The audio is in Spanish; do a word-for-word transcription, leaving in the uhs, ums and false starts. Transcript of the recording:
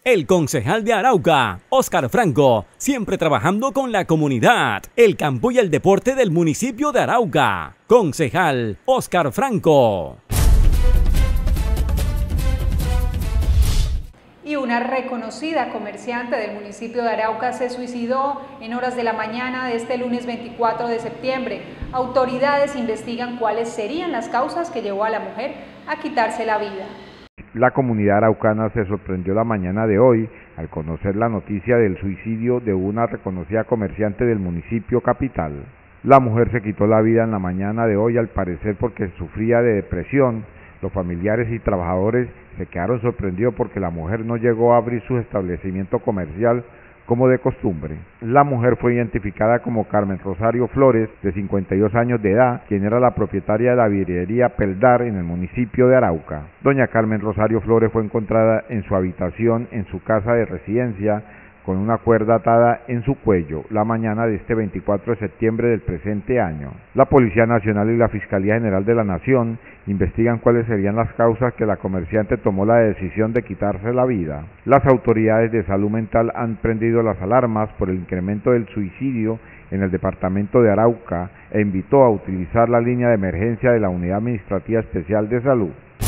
El concejal de Arauca, Óscar Franco, siempre trabajando con la comunidad, el campo y el deporte del municipio de Arauca. Concejal Óscar Franco. Y una reconocida comerciante del municipio de Arauca se suicidó en horas de la mañana de este lunes veinticuatro de septiembre. Autoridades investigan cuáles serían las causas que llevó a la mujer a quitarse la vida. La comunidad araucana se sorprendió la mañana de hoy al conocer la noticia del suicidio de una reconocida comerciante del municipio capital. La mujer se quitó la vida en la mañana de hoy al parecer porque sufría de depresión. Los familiares y trabajadores se quedaron sorprendidos porque la mujer no llegó a abrir su establecimiento comercial como de costumbre. La mujer fue identificada como Carmen Rosario Flores, de cincuenta y dos años de edad, quien era la propietaria de la vidriería Peldar en el municipio de Arauca. Doña Carmen Rosario Flores fue encontrada en su habitación en su casa de residencia con una cuerda atada en su cuello la mañana de este veinticuatro de septiembre del presente año. La Policía Nacional y la Fiscalía General de la Nación investigan cuáles serían las causas que la comerciante tomó la decisión de quitarse la vida. Las autoridades de salud mental han prendido las alarmas por el incremento del suicidio en el departamento de Arauca e invitó a utilizar la línea de emergencia de la Unidad Administrativa Especial de Salud.